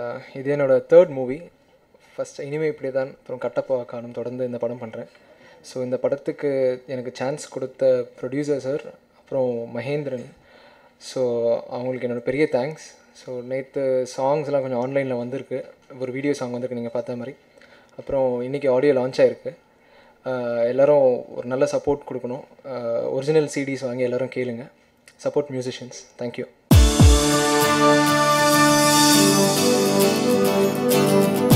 இது என்னோடய 3rd movie. First இனிமே இப்படி தான், அப்புறம் கட்டப்பா காணும், தொடர்ந்து இந்த படம் பண்ணுறேன். ஸோ இந்த படத்துக்கு எனக்கு சான்ஸ் கொடுத்த ப்ரொடியூசர் சார், அப்புறம் மகேந்திரன், ஸோ அவங்களுக்கு என்னோடய பெரிய தேங்க்ஸ். ஸோ நேற்று சாங்ஸ்லாம் கொஞ்சம் ஆன்லைனில் வந்திருக்கு, ஒரு வீடியோ சாங் வந்திருக்கு நீங்கள் பார்த்த மாதிரி. அப்புறம் இன்றைக்கி ஆடியோ லான்ச் ஆகிருக்கு. எல்லோரும் ஒரு நல்ல சப்போர்ட் கொடுக்கணும். ஒரிஜினல் சிடிஸ் வாங்கி எல்லோரும் கேளுங்க. Support musicians. தேங்க்யூ.